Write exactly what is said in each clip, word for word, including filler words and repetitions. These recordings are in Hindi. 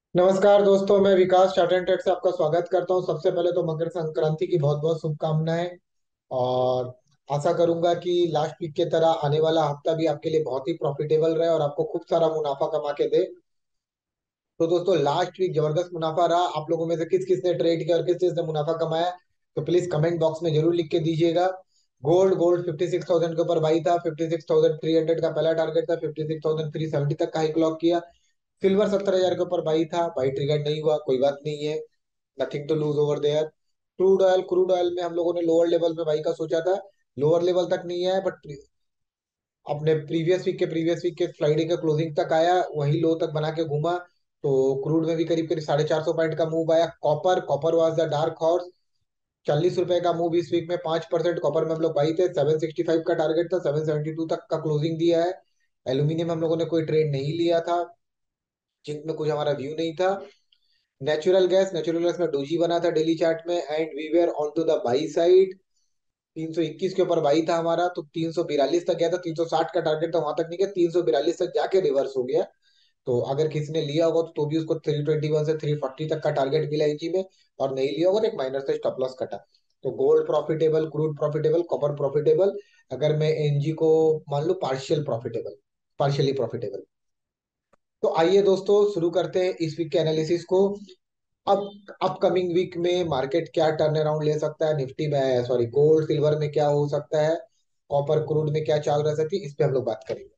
नमस्कार दोस्तों, मैं विकास चार्ट एंड ट्रेड से आपका स्वागत करता हूं। सबसे पहले तो मकर संक्रांति की बहुत बहुत शुभकामनाएं। और आशा करूंगा कि लास्ट वीक की तरह आने वाला हफ्ता भी आपके लिए बहुत ही प्रॉफिटेबल रहे और आपको खूब सारा मुनाफा कमा के दे। तो दोस्तों, लास्ट वीक जबरदस्त मुनाफा रहा। आप लोगों में से किस किस ने ट्रेड किया और किस किस ने मुनाफा कमाया, तो प्लीज कमेंट बॉक्स में जरूर लिख के दीजिएगा। Gold gold fifty six thousand के ऊपर बाई था। Fifty six thousand three hundred का पहला टारगेट था। Fifty six thousand three seventy तक का हाई क्लॉक किया। सिल्वर सत्तर हजार के ऊपर बाई था। बाई ट्रिगर नहीं हुआ, कोई बात नहीं है। Nothing to lose over there. Crude oil crude oil में हम लोगों ने लोअर लेवल में बाई का सोचा था। लोअर लेवल तक नहीं आया, बट अपने प्रीवियस वीक के प्रीवियस वीक के फ्राइडे के क्लोजिंग तक आया, वही लो तक बना के घूमा। तो क्रूड में भी करीब करीब साढ़े चार सौ पॉइंट का मूव आया। Copper copper was the dark horse. चालीस रुपए का मूव इस वीक में, पांच परसेंट। कॉपर में हम लोग बाई थे। सेवन सिक्सटी फाइव का टारगेट था, सेवन सेवेंटी टू तक का क्लोजिंग दिया है। एल्यूमिनियम हम लोगों ने कोई ट्रेड नहीं लिया था। जिंक में कुछ हमारा व्यू नहीं था। नेचुरल गैस नेचुरल गैस में डोजी बना था डेली चार्ट में, and we were on to the buy side. तीन सौ इक्कीस के ऊपर बाई था हमारा, तो तीन सौ बिरालीस तक गया था। तीन सौ साठ का टारगेट था, वहां तक नहीं गया, तीन सौ बिरालीस तक जाके रिवर्स हो गया। तो अगर किसी ने लिया होगा तो, तो भी उसको थ्री ट्वेंटी वन से थ्री फोर्टी तक का टारगेट मिला इंची में। और नहीं लिया होगा तो एक माइनर से स्टॉप लॉस कटा। तो gold profitable, crude profitable, copper profitable. अगर मैं एनजी को मान लो पार्शियल प्रॉफिटेबल, पार्शियली प्रॉफिटेबल। तो आइए दोस्तों, शुरू करते हैं इस वीक के एनालिसिस को। अब अपकमिंग वीक में मार्केट क्या टर्न अराउंड ले सकता है, निफ्टी में, सॉरी, गोल्ड सिल्वर में क्या हो सकता है, कॉपर क्रूड में क्या चाल रह सकती है, इस पे हम लोग बात करेंगे।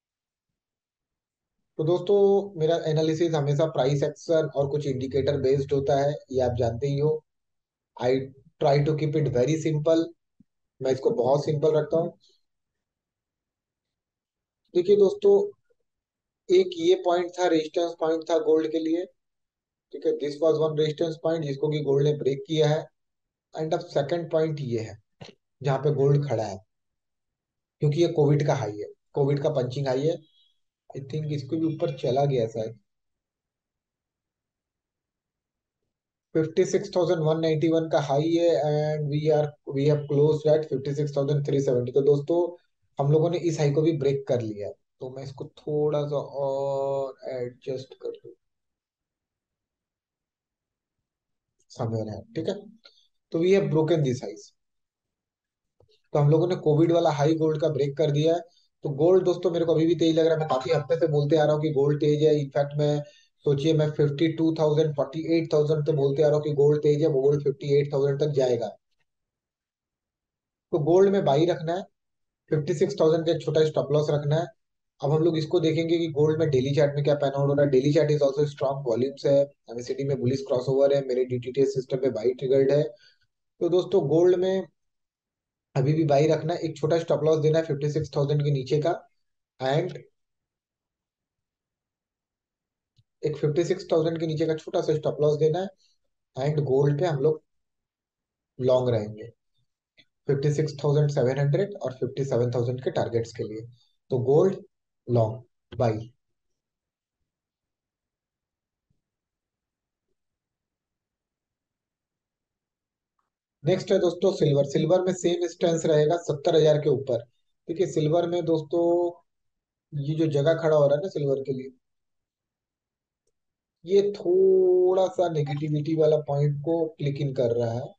तो दोस्तों, मेरा एनालिसिस हमेशा प्राइस एक्शन और कुछ इंडिकेटर बेस्ड होता है, ये आप जानते ही हो। I try to keep it very simple. मैं इसको बहुत सिंपल रखता हूँ। देखिए दोस्तों, एक ये पॉइंट था, रेजिस्टेंस पॉइंट था गोल्ड के लिए। ठीक है, this was one resistance point जिसको कि गोल्ड ने ब्रेक किया है। एंड अब सेकंड पॉइंट ये है जहाँ पे गोल्ड खड़ा है, क्योंकि ये कोविड का हाई है, कोविड का पंचिंग हाई है। आई थिंक इसको भी ऊपर चला गया शायद। Fifty six thousand one ninety one का हाई है, and we are we have closed at fifty six thousand three seventy. तो दोस्तों, हम लोगों ने इस हाई को भी ब्रेक कर लिया है। तो मैं इसको थोड़ा सा और एडजस्ट कर दूं, समवेयर है, ठीक है। तो वी हैव ब्रोकन दिस हाइस। तो हम लोगों ने कोविड वाला हाई गोल्ड का ब्रेक कर दिया है। तो गोल्ड दोस्तों, मेरे को अभी भी तेज लग रहा है। मैं काफी हफ्ते से बोलते आ रहा हूँ कि गोल्ड तेज है। इनफैक्ट मैं, सोचिए, मैं fifty two thousand forty eight thousand तो बोलते आ रहा हूँ कि गोल्ड तेज है, वो गोल्ड फिफ्टी एट थाउजेंड तक जाएगा। तो गोल्ड में बाई रखना है। फिफ्टी सिक्स थाउजेंड का एक छोटा स्टॉप लॉस रखना है। अब हम लोग इसको देखेंगे कि गोल्ड में डेली चार्ट में क्या पैन आउट हो रहा है। Daily chart is also strong volumes है। एमएसीडी में बुलिश क्रॉसओवर है, मेरे डीटीटीएस सिस्टम पे बाई ट्रिगर्ड है। तो दोस्तों, गोल्ड में अभी भी बाई रखना है। एक छोटा स्टॉप लॉस देना है फिफ्टी सिक्स थाउजेंड के नीचे का। एंड एक फिफ्टी सिक्स थाउजेंड के नीचे का छोटा सा स्टॉप लॉस देना है। एंड गोल्ड पे हम लोग लॉन्ग रहेंगे, fifty six thousand seven hundred और फिफ्टी सेवन थाउजेंड के टारगेट्स के लिए। तो गोल्ड लॉन्ग बाई। नेक्स्ट है दोस्तों सिल्वर। सिल्वर में सेम स्टेंस रहेगा सत्तर हजार के ऊपर। देखिए, सिल्वर में दोस्तों, ये जो जगह खड़ा हो रहा है ना सिल्वर के लिए, ये थोड़ा सा नेगेटिविटी वाला पॉइंट को क्लिक इन कर रहा है।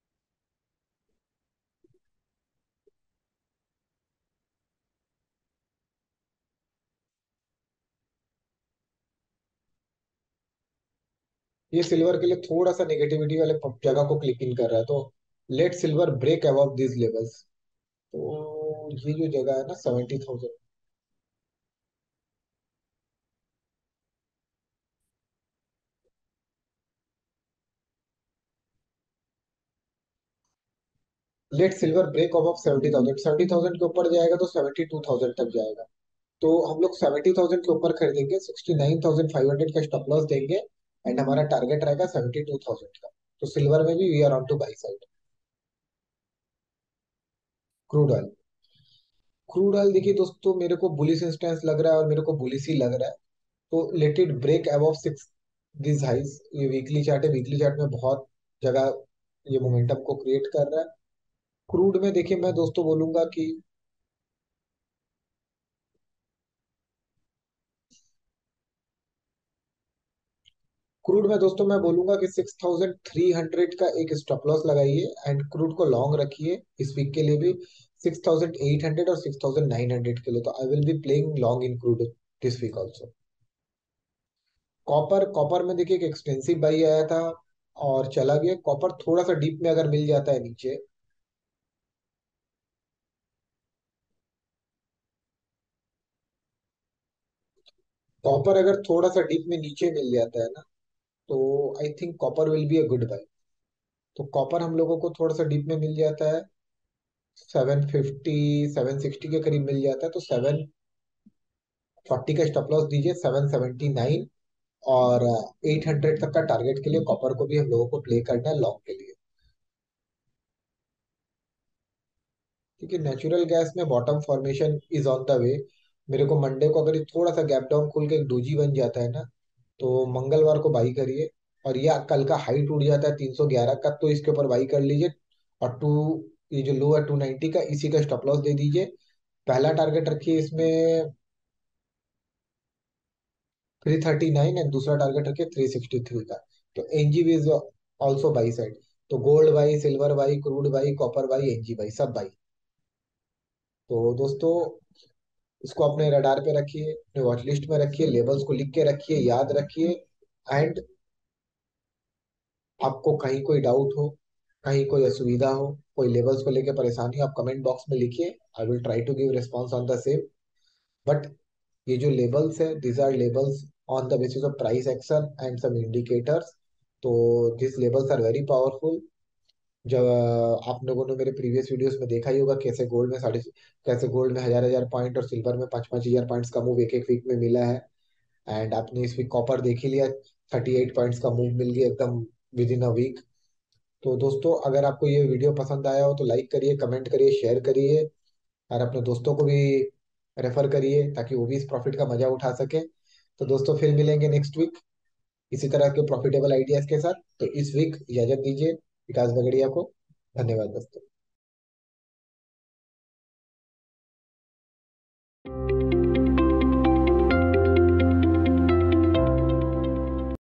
ये सिल्वर के लिए थोड़ा सा नेगेटिविटी वाले प- जगह को क्लिक इन कर रहा है। तो let silver break above this levels. तो ये जो जगह है ना, seventy thousand. Let silver break above seventy thousand. Seventy thousand के ऊपर जाएगा तो सेवेंटी टू थाउजेंड तक जाएगा। तो हम लोग सेवेंटी थाउजेंड के ऊपर खरीदेंगे, sixty nine thousand five hundred का स्टॉप लॉस देंगे। एंड हमारा टारगेट रहेगा सेवेंटी टू थाउजेंड का। तो सिल्वर में भी we are on to buy side. Crude oil crude oil देखिए दोस्तों, मेरे को बुलिश इंस्टेंस लग रहा है और मेरे को बुलिश ही लग रहा है। तो let it break above six this highs. ये वीकली चार्ट है, वीकली चार्ट में बहुत जगह ये मोमेंटम को क्रिएट कर रहा है। क्रूड में देखिए, मैं दोस्तों बोलूंगा कि क्रूड में दोस्तों मैं बोलूंगा कि सिक्स थाउजेंड थ्री हंड्रेड का एक स्टॉप लॉस लगाइए एंड क्रूड को लॉन्ग रखिए इस वीक के लिए भी। सिक्स थाउजेंड एट हंड्रेड और सिक्स थाउजेंड नाइन हंड्रेड के लिए तो I will be playing long in crude this week also. Copper copper में देखिए एक एक्सपेंसिव बाई आया था और चला गया। कॉपर थोड़ा सा डीप में अगर मिल जाता है नीचे, कॉपर अगर थोड़ा सा डीप में नीचे मिल जाता है ना, तो I think copper will be a good buy. तो कॉपर हम लोगों को थोड़ा सा डीप में मिल जाता है, सेवन फिफ्टी सेवन सिक्सटी के करीब मिल जाता है, तो सेवन फोर्टी का स्टॉप लॉस दीजिए, सेवन सेवेंटी नाइन। और एट हंड्रेड तक का टारगेट के लिए कॉपर को भी हम लोगों को प्ले करना है लॉन्ग के लिए। क्योंकि नेचुरल गैस में bottom formation is on the way. मेरे को मंडे को अगर ये थोड़ा सा गैप डाउन खुल के एक डोजी बन जाता है ना, तो मंगलवार को बाई करिए। और या कल का हाई टूट जाता है तीन सौ ग्यारह का, तो इसके ऊपर बाई कर लीजिए। और टू ये जो लो है टू नाइन्टी का, इसी का स्टॉप लॉस दे दीजिए। पहला टारगेट रखिए इसमें थ्री थर्टी नाइन, एंड दूसरा टारगेट रखिए थ्री सिक्सटी थ्री का। तो NGB is also buy side. तो gold buy, silver buy, crude buy, copper buy, NG buy, सब बाई। तो दोस्तों, इसको अपने रडार पे रखिए, अपने वॉच लिस्ट में रखिए, लेबल्स को लिख के रखिए, याद रखिए। एंड आपको कहीं कोई डाउट हो, कहीं कोई असुविधा हो, कोई लेबल्स को लेके परेशानी हो, आप कमेंट बॉक्स में लिखिए। I will try to give response on the same. But ये जो लेबल्स है, these are levels on the basis of price action and some indicators. तो this levels are very powerful. जब अ, आप लोगों ने मेरे प्रीवियस वीडियोस में देखा ही होगा कैसे गोल्ड में साढ़े कैसे गोल्ड में हजार हजार पॉइंट और सिल्वर में पाँच पाँच हजार पॉइंट्स का मूव एक एक वीक में मिला है। एंड आपने इस वीक कॉपर देख ही लिया, थर्टी एट पॉइंट्स का मूव मिल गया एकदम विद इन अ वीक। तो दोस्तों, अगर आपको ये वीडियो पसंद आया हो तो लाइक करिए, कमेंट करिए, शेयर करिए, और अपने दोस्तों को भी रेफर करिए ताकि वो भी इस प्रॉफिट का मजा उठा सके। तो दोस्तों, फिर मिलेंगे नेक्स्ट वीक इसी तरह के प्रॉफिटेबल आइडियाज के साथ। तो इस वीक इजाजत दीजिए विकास बगड़िया को। धन्यवाद दोस्तों।